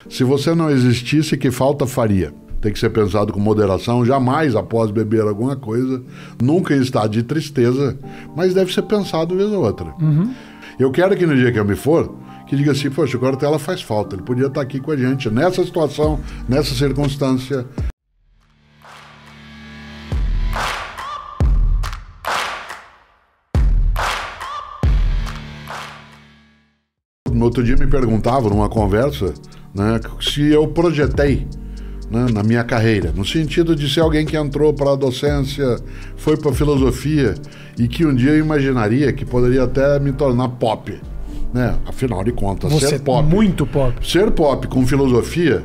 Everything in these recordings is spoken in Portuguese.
Se você não existisse, que falta faria? Tem que ser pensado com moderação, jamais após beber alguma coisa, nunca em estado de tristeza, mas deve ser pensado vez ou outra. Eu quero que no dia que eu me for, que diga assim, poxa, o Cortella faz falta, ele podia estar aqui com a gente, nessa situação, nessa circunstância. No outro dia me perguntavam, numa conversa, né, se eu projetei, né, na minha carreira, no sentido de ser alguém que entrou para a docência, foi para a filosofia e que um dia eu imaginaria que poderia até me tornar pop, né? Afinal de contas, você ser pop, muito pop. Ser pop com filosofia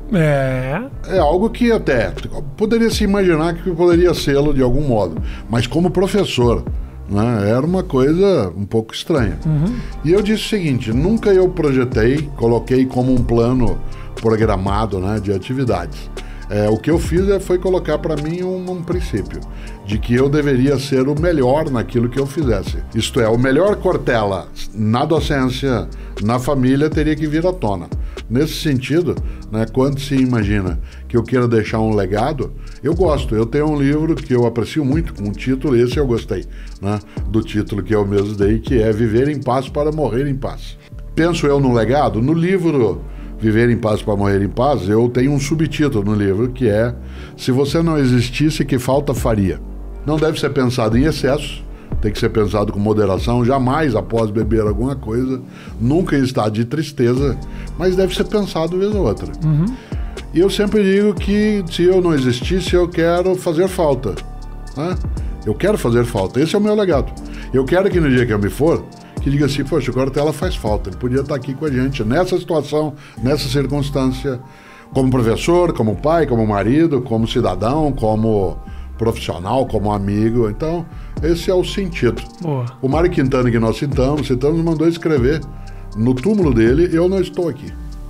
é algo que até poderia se imaginar que poderia sê-lo de algum modo, mas como professor, né, era uma coisa um pouco estranha. E eu disse o seguinte, nunca eu projetei, coloquei como um plano programado, né, de atividades. O que eu fiz foi colocar para mim um princípio, de que eu deveria ser o melhor naquilo que eu fizesse. Isto é, o melhor Cortella na docência, na família, teria que vir à tona. Nesse sentido, né, quando se imagina que eu queira deixar um legado, eu gosto. Eu tenho um livro que eu aprecio muito, com um título, esse eu gostei, né, do título que eu mesmo dei, que é Viver em Paz para Morrer em Paz. Penso eu no legado, no livro Viver em Paz para Morrer em Paz, eu tenho um subtítulo no livro que é Se você não existisse, que falta faria? Não deve ser pensado em excesso, tem que ser pensado com moderação, jamais após beber alguma coisa, nunca em estado de tristeza, mas deve ser pensado vez ou outra. E eu sempre digo que se eu não existisse, eu quero fazer falta, né? Eu quero fazer falta, esse é o meu legado. Eu quero que no dia que eu me for, que diga assim, poxa, o Cortella faz falta, ele podia estar aqui com a gente, nessa situação, nessa circunstância, como professor, como pai, como marido, como cidadão, como profissional, como amigo. Então, esse é o sentido. Boa. O Mário Quintana, que nós citamos, mandou escrever no túmulo dele, eu não estou aqui.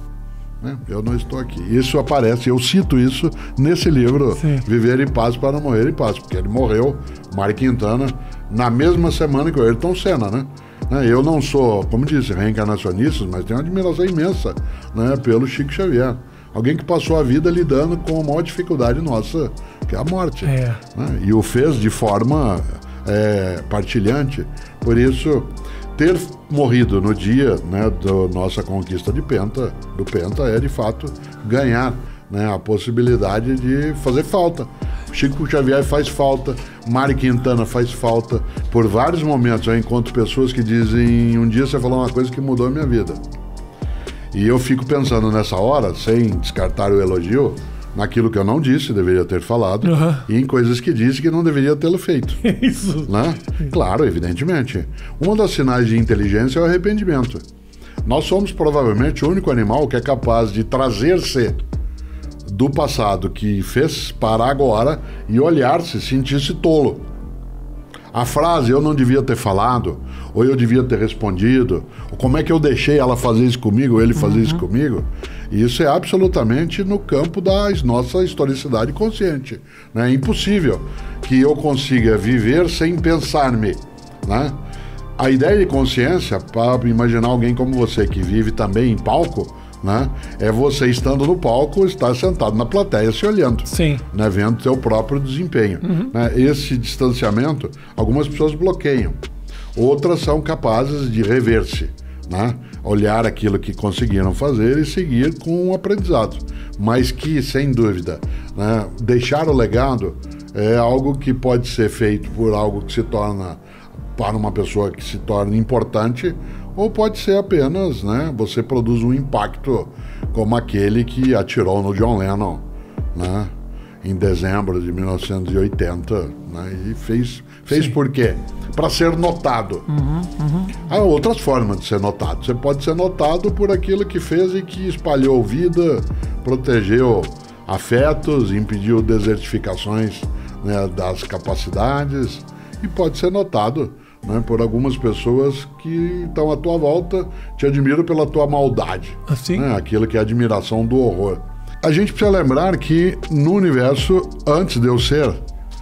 Né? Eu não estou aqui. Isso aparece, eu cito isso nesse livro, Sim. Viver em Paz para Morrer em Paz, porque ele morreu, Mário Quintana, na mesma semana que o Ayrton Senna, né? Eu não sou, como disse, reencarnacionista, mas tenho uma admiração imensa, né, pelo Chico Xavier. Alguém que passou a vida lidando com a maior dificuldade nossa, que é a morte. Né? E o fez de forma partilhante. Por isso, ter morrido no dia, né, da nossa conquista do Penta é, de fato, ganhar, né, a possibilidade de fazer falta. Chico Xavier faz falta, Mário Quintana faz falta. Por vários momentos eu encontro pessoas que dizem, um dia você falou uma coisa que mudou a minha vida. E eu fico pensando nessa hora, sem descartar o elogio, naquilo que eu não disse, deveria ter falado, e em coisas que disse que não deveria tê-lo feito. Isso. Né? Claro, evidentemente. Um dos sinais de inteligência é o arrependimento. Nós somos provavelmente o único animal que é capaz de trazer-se do passado que fez para agora e olhar-se, sentir-se tolo. A frase, eu não devia ter falado, ou eu devia ter respondido, ou como é que eu deixei ela fazer isso comigo, ou ele fazer isso comigo, isso é absolutamente no campo da nossa historicidade consciente. Né? É impossível que eu consiga viver sem pensar-me. Né? A ideia de consciência, para imaginar alguém como você que vive também em palco, né, é você estando no palco, estar sentado na plateia se olhando. Sim. Né, vendo seu próprio desempenho. Né? Esse distanciamento, algumas pessoas bloqueiam. Outras são capazes de rever-se, né? Olhar aquilo que conseguiram fazer e seguir com um aprendizado. Mas que, sem dúvida, né, deixar o legado é algo que pode ser feito por algo que se torna, para uma pessoa que se torna importante, ou pode ser apenas, né, você produz um impacto como aquele que atirou no John Lennon, né, em dezembro de 1980, né, e fez por quê? Para ser notado. Há outras formas de ser notado. Você pode ser notado por aquilo que fez e que espalhou vida, protegeu afetos, impediu desertificações, né, das capacidades, e pode ser notado, né, por algumas pessoas que estão à tua volta, te admiram pela tua maldade. Assim? Né, aquilo que é a admiração do horror. A gente precisa lembrar que no universo, antes de eu ser,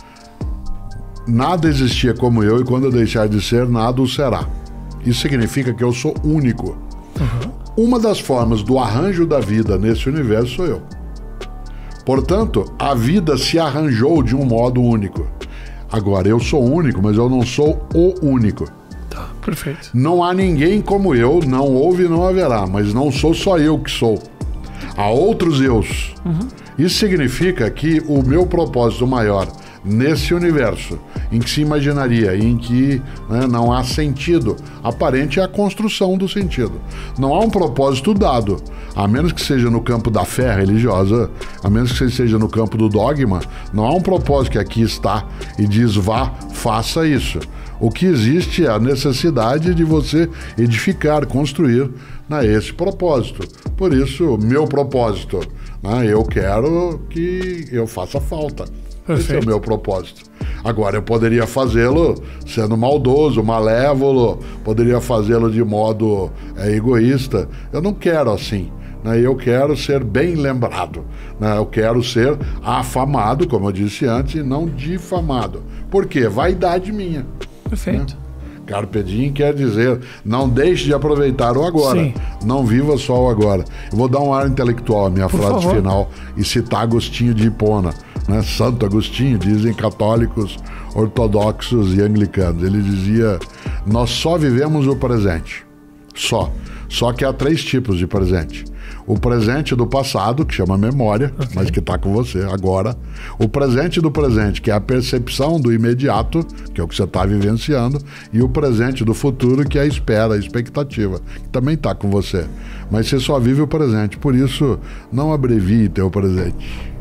nada existia como eu, e quando eu deixar de ser, nada o será. Isso significa que eu sou único. Uma das formas do arranjo da vida nesse universo sou eu. Portanto, a vida se arranjou de um modo único. Agora, eu sou único, mas eu não sou o único. Tá, perfeito. Não há ninguém como eu, não houve e não haverá, mas não sou só eu que sou. Há outros eus. Isso significa que o meu propósito maior nesse universo, em que se imaginaria, em que não há sentido aparente, é a construção do sentido. Não há um propósito dado, a menos que seja no campo da fé religiosa, a menos que seja no campo do dogma, não há um propósito que aqui está e diz vá, faça isso. O que existe é a necessidade de você edificar, construir esse propósito. Por isso, meu propósito, eu quero que eu faça falta. Perfeito. Esse é o meu propósito. Agora, eu poderia fazê-lo sendo maldoso, malévolo, poderia fazê-lo de modo egoísta. Eu não quero assim. Eu quero ser bem lembrado. Eu quero ser afamado, como eu disse antes, e não difamado. Por quê? Vaidade minha. Perfeito. Carpe diem quer dizer, não deixe de aproveitar o agora. Sim. Não viva só o agora. Eu vou dar um ar intelectual à minha frase final e citar Agostinho de Hipona. Santo Agostinho, dizem católicos, ortodoxos e anglicanos. Ele dizia, nós só vivemos o presente. Só que há 3 tipos de presente. O presente do passado, que chama memória, mas que está com você agora. O presente do presente, que é a percepção do imediato, que é o que você está vivenciando. E o presente do futuro, que é a espera, a expectativa, que também está com você. Mas você só vive o presente, por isso não abrevie teu presente.